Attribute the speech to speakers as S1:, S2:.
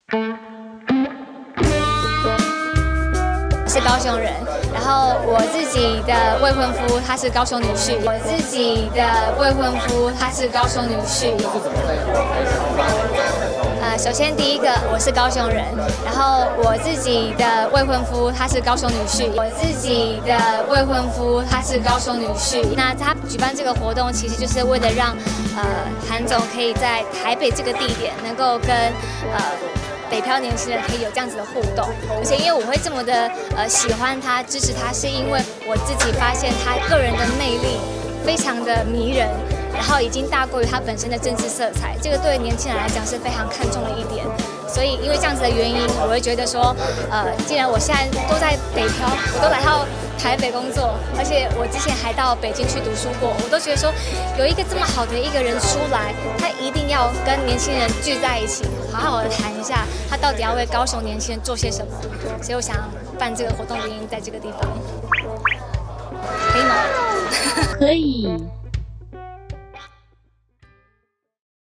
S1: 是高雄人，然后我自己的未婚夫他是高雄女婿，我自己的未婚夫他是高雄女婿。首先第一个我是高雄人，然后我自己的未婚夫他是高雄女婿，我自己的未婚夫他是高雄女婿。那他举办这个活动，其实就是为了让韩总可以在台北这个地点能够跟北漂年轻人可以有这样子的互动，而且因为我会这么的喜欢他、支持他，是因为我自己发现他个人的魅力非常的迷人，然后已经大过于他本身的政治色彩，这个对年轻人来讲是非常看重的一点。所以因为这样子的原因，我会觉得说，既然我现在都在北漂，我都来到台北工作，而且我之前还到北京去读书过，我都觉得说，有一个这么好的一个人出来，他一定要跟年轻人聚在一起，好好的谈一下，他到底要为高雄年轻人做些什么。所以我想办这个活动的原因在这个地方，可以吗？
S2: 可以。